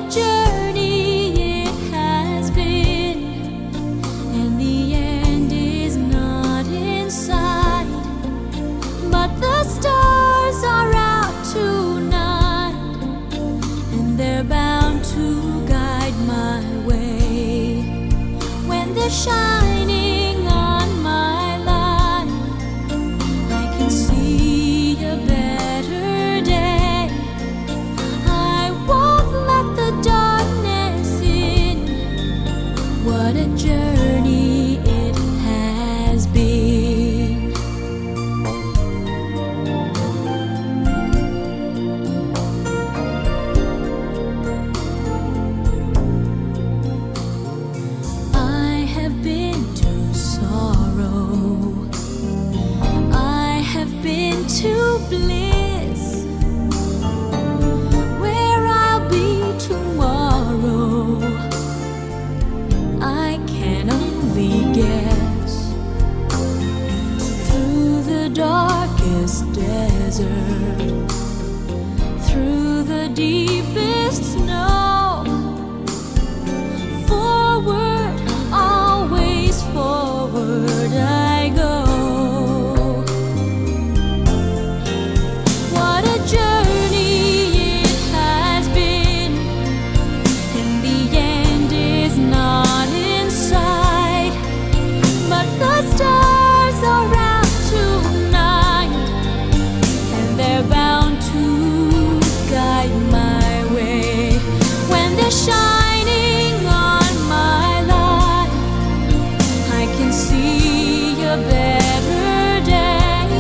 journey it has been, and the end is not in sight. But the stars are out tonight, and they're bound to guide my way. When they're shining on my life, I can see a better day. I won't let the darkness in. What a journey it has been. I have been to sorrow, I have been to bliss. Where I'll be tomorrow, I can only guess. Through the darkest desert, through the deepest snow, forward, always forward I go. What a journey it has been, and the end is not in sight. But the stars are out tonight, and they're bound to guide my way. When they're shining on my life, I can see a better day.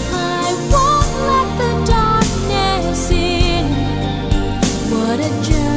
I won't let the darkness in. What a journey